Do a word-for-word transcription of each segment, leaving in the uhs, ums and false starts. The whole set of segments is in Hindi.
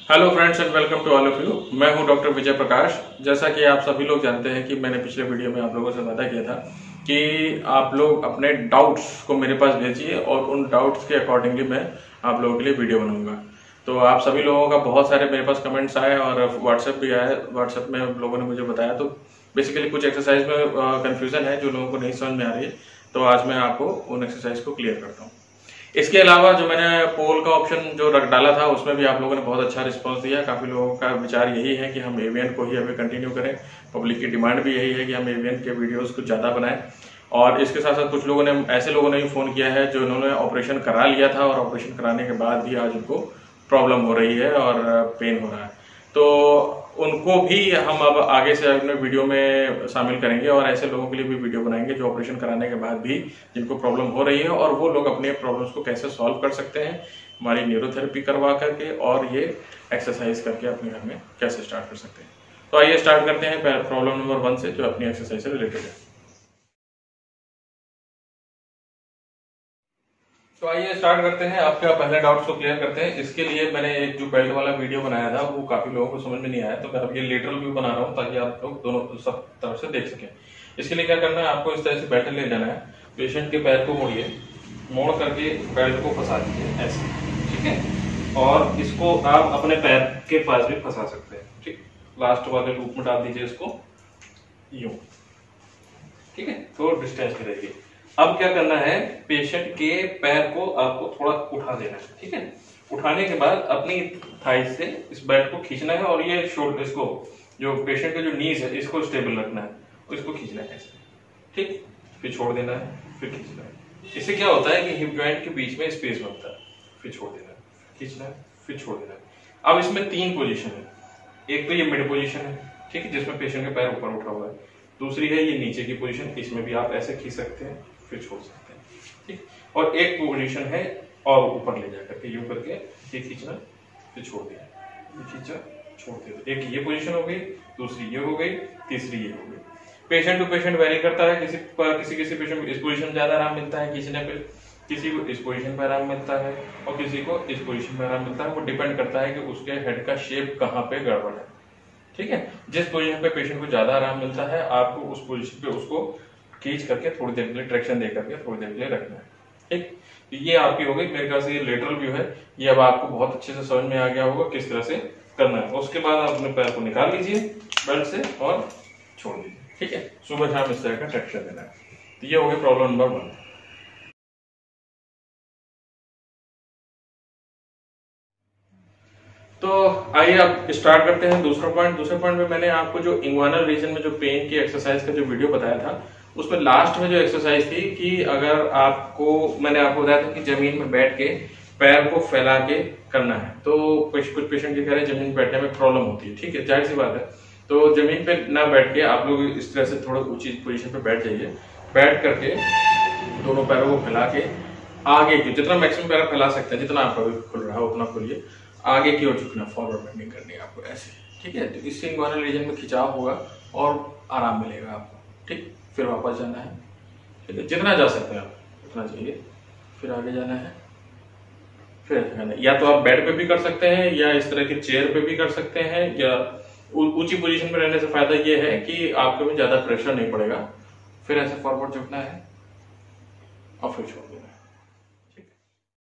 Hello friends and welcome to all of you. मैं हूं डॉक्टर विजय प्रकाश। जैसा कि आप सभी लोग जानते हैं कि मैंने पिछले वीडियो में आप लोगों से वादा किया था कि आप लोग अपने डाउट्स को मेरे पास भेजिए और उन डाउट्स के अकॉर्डिंगली मैं आप लोगों के लिए वीडियो बनाऊंगा। तो आप सभी लोगों का बहुत सारे मेरे पास कमेंट्स आए और व्हाट्सएप भी आए। व्हाट्सएप में लोगों ने मुझे बताया, तो बेसिकली कुछ एक्सरसाइज में कन्फ्यूजन है जो लोगों को नहीं समझ में आ रही है, तो आज मैं आपको उन एक्सरसाइज को क्लियर करता हूँ। इसके अलावा जो मैंने पोल का ऑप्शन जो रख डाला था उसमें भी आप लोगों ने बहुत अच्छा रिस्पांस दिया। काफी लोगों का विचार यही है कि हम एवीएन को ही अभी कंटिन्यू करें। पब्लिक की डिमांड भी यही है कि हम एवीएन के वीडियोस कुछ ज्यादा बनाएं। और इसके साथ साथ कुछ लोगों ने ऐसे लोगों ने भी फोन किया है जो इन्होंने ऑपरेशन करा लिया था और ऑपरेशन कराने के बाद भी आज उनको प्रॉब्लम हो रही है और पेन हो रहा है, तो उनको भी हम अब आगे से अपने वीडियो में शामिल करेंगे और ऐसे लोगों के लिए भी वीडियो बनाएंगे जो ऑपरेशन कराने के बाद भी जिनको प्रॉब्लम हो रही है और वो लोग अपने प्रॉब्लम्स को कैसे सॉल्व कर सकते हैं हमारी न्यूरोथेरेपी करवा करके और ये एक्सरसाइज करके अपने घर में कैसे स्टार्ट कर सकते हैं। तो आइए स्टार्ट करते हैं प्रॉब्लम नंबर वन से, जो अपनी एक्सरसाइज से रिलेटेड है। तो आइए स्टार्ट करते हैं, आपके पहले डाउट्स को क्लियर करते हैं। इसके लिए मैंने एक जो बेल्ट वाला वीडियो बनाया था वो काफी लोगों को समझ में नहीं आया, तो मैं अब ये लेटरल व्यू बना रहा हूँ ताकि आप लोग दोनों सब तरफ से देख सकें। इसके लिए क्या करना है, आपको इस तरह से बेल्ट ले जाना है, पेशेंट के पैर को मोड़िए, मोड़ करके बेल्ट को फंसा दीजिए ऐसे, ठीक है। और इसको आप अपने पैर के पास भी फंसा सकते हैं, ठीक। लास्ट वाले लूप में डाल दीजिए इसको यूं, ठीक है, तो डिस्टेंस में रहेगी। अब क्या करना है, पेशेंट के पैर को आपको थोड़ा उठा देना है, ठीक है। उठाने के बाद अपनी थाई से इस बेल्ट को खींचना है और ये शोल्डर, इसको जो पेशेंट का जो नीज है इसको स्टेबल रखना है और इसको खींचना है ऐसे, ठीक। फिर छोड़ देना है, फिर खींचना है। इससे क्या होता है कि हिप जॉइंट के बीच में स्पेस बनता है। फिर छोड़ देना है, खींचना है, फिर छोड़ देना है। अब इसमें तीन पोजीशन है। एक तो ये मिड पोजीशन है, ठीक है, जिसमें पेशेंट का पैर ऊपर उठा हुआ है। दूसरी है ये नीचे की पोजीशन, इसमें भी आप ऐसे खींच सकते हैं फिर छोड़ सकते हैं, ठीक। और एक पोजीशन है और ऊपर ले जाकर के यूं करके ये खींचना, फिर छोड़ दिया, ये खींचा, छोड़ दिया। एक ये पोजीशन हो गई, दूसरी ये हो गई, तीसरी ये हो गई। पेशेंट टू पेशेंट वेरी करता है, किसी किसी किसी पेशेंट को इस पोजीशन में ज्यादा आराम मिलता है खींचने पे, किसी को इस पोजीशन पे आराम मिलता है और किसी को इस पोजीशन पे आराम मिलता है। वो डिपेंड करता है कि उसके हेड का शेप कहाँ पे गड़बड़ है, ठीक है। जिस पोजीशन पे पेशेंट को ज्यादा आराम मिलता है आपको उस पोजीशन पे उसको खींच करके थोड़ी देर के लिए ट्रैक्शन दे करके थोड़ी देर के लिए रखना है, ठीक। ये आपकी हो गई, मेरे ख्याल से ये लेटरल व्यू है। ये अब आपको बहुत अच्छे से समझ में आ गया होगा किस तरह से करना है। उसके बाद आप अपने पैर को निकाल लीजिए बेल्ट से और छोड़ दीजिए, ठीक है। सुबह शाम इस तरह का ट्रैक्शन देना है। तो ये हो गई प्रॉब्लम नंबर वन। तो आइए अब स्टार्ट करते हैं दूसरा पॉइंट। दूसरे पॉइंट में मैंने आपको जो इंग्वानल रीजन में जो पेन की एक्सरसाइज का जो वीडियो बताया था उसमें लास्ट में जो एक्सरसाइज थी कि अगर आपको, मैंने आपको बताया था कि जमीन में बैठ के पैर को फैला के करना है। तो कुछ कुछ पेशेंट के कह रहे हैं जमीन बैठने में प्रॉब्लम होती है, ठीक है, जाहिर सी बात है। तो जमीन पे ना बैठ के आप लोग इस तरह से थोड़ा ऊंची पोजीशन पे बैठ जाइए। बैठ करके दोनों पैरों को फैला के आगे की, जितना मैक्सिमम पैर फैला सकते हैं, जितना आपका खुल रहा है उतना खुलिए, आगे की ओर झुकना, फॉरवर्ड बेंडिंग करनी है आपको ऐसे, ठीक है। तो इससे इंग्वानल रीजन में खिंचाव होगा और आराम मिलेगा आपको, ठीक। फिर वापस जाना है, ठीक है, जितना जा सकते हैं आप उतना जाइए, फिर आगे जाना है, फिर जाना है। या तो आप बेड पे भी कर सकते हैं या इस तरह के चेयर पे भी कर सकते हैं, या ऊंची पोजीशन में रहने से फायदा ये है कि आपके में ज्यादा प्रेशर नहीं पड़ेगा। फिर ऐसे फॉरवर्ड झुकना है और फिर छोड़ देना है, ठीक है।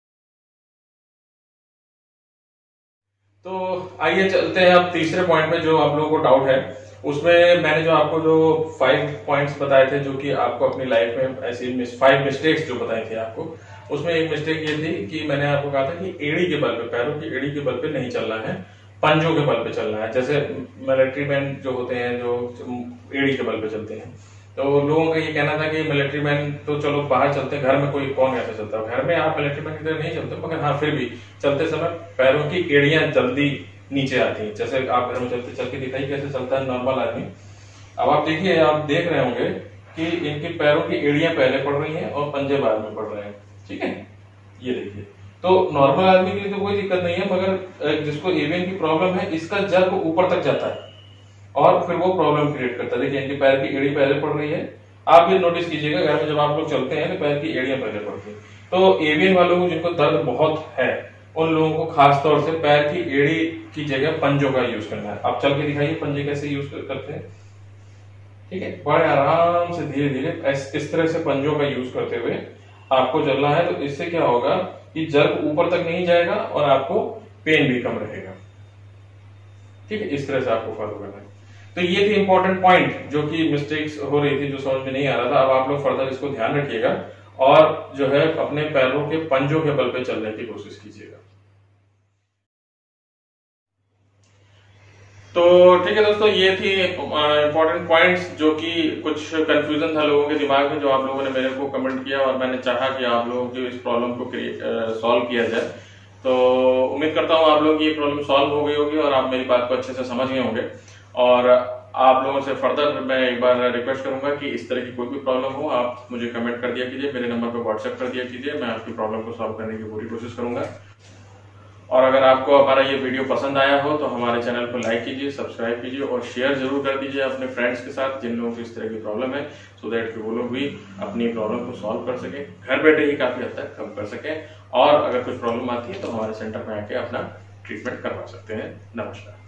तो आइए चलते हैं अब तीसरे पॉइंट में जो आप लोगों को डाउट है। उसमें मैंने जो आपको जो फाइव पॉइंट्स बताए थे, जो कि आपको अपनी लाइफ में ऐसी फाइव मिस्टेक्स जो बताई थी आपको, उसमें एक मिस्टेक ये थी कि मैंने आपको कहा था कि एड़ी के बल पे, पैरों की एड़ी के बल पे नहीं चलना है, पंजों के बल पे चलना है। जैसे मिलिट्री मैन जो होते हैं जो एड़ी के बल पे चलते हैं, तो लोगों का ये कहना था कि मिलिट्री मैन तो चलो बाहर चलते हैं, घर में कोई कौन ऐसा चलता है। घर में आप मिलिट्री मैन की तरह नहीं चलते, मगर हाँ फिर भी चलते समय पैरों की एड़ियां जल्दी नीचे आती है। जैसे आप घर में चलते, चल के दिखाई कैसे चलता है नॉर्मल आदमी। अब आप देखिए, आप देख रहे होंगे कि इनके पैरों की एड़ियां पहले पड़ रही हैं और पंजे बाद में पड़ रहे हैं, ठीक है। ये देखिए, तो नॉर्मल आदमी के लिए तो कोई दिक्कत नहीं है, मगर जिसको एवीएन की प्रॉब्लम है इसका जर्क ऊपर तक जाता है और फिर वो प्रॉब्लम क्रिएट करता है। देखिए इनके पैर की एड़ी पहले पड़ रही है। आप ये नोटिस कीजिएगा, घर में जब आप लोग चलते हैं तो पैर की एड़ियां पहले पड़ती है। तो एवीएन वालों को जिनको दर्द बहुत है उन लोगों को खास तौर से पैर की एड़ी की जगह पंजों का यूज करना है। आप चल के दिखाइए पंजे कैसे यूज करते हैं। ठीक है, बड़े आराम से धीरे धीरे इस तरह से पंजों का यूज करते हुए आपको चलना है। तो इससे क्या होगा कि जर्क ऊपर तक नहीं जाएगा और आपको पेन भी कम रहेगा। ठीक है, इस तरह से आपको फॉलो करना है। तो ये थी इंपॉर्टेंट पॉइंट जो कि मिस्टेक्स हो रही थी, जो समझ में नहीं आ रहा था। अब आप लोग फर्दर इसको ध्यान रखिएगा और जो है अपने पैरों के पंजों के बल पे चलने की कोशिश कीजिएगा। तो ठीक है दोस्तों, ये थी इंपॉर्टेंट पॉइंट्स जो कि कुछ कंफ्यूजन था लोगों के दिमाग में, जो आप लोगों ने मेरे को कमेंट किया और मैंने चाहा कि आप लोगों की इस प्रॉब्लम को सॉल्व किया जाए। तो उम्मीद करता हूँ आप लोगों की ये प्रॉब्लम सॉल्व हो गई होगी और आप मेरी बात को अच्छे से समझ गए होंगे। और आप लोगों से फर्दर मैं एक बार रिक्वेस्ट करूंगा कि इस तरह की कोई भी प्रॉब्लम हो आप मुझे कमेंट कर दिया कीजिए, मेरे नंबर पर व्हाट्सएप कर दिया कीजिए, मैं आपकी प्रॉब्लम को सॉल्व करने की पूरी कोशिश करूंगा। और अगर आपको हमारा ये वीडियो पसंद आया हो तो हमारे चैनल को लाइक कीजिए, सब्सक्राइब कीजिए और शेयर जरूर कर दीजिए अपने फ्रेंड्स के साथ जिन लोगों को इस तरह की प्रॉब्लम है, सो दैट कि वो लोग भी अपनी प्रॉब्लम को सॉल्व कर सके, घर बैठे ही काफी हद तक कम कर सके। और अगर कुछ प्रॉब्लम आती है तो हमारे सेंटर में आके अपना ट्रीटमेंट करवा सकते हैं। नमस्कार।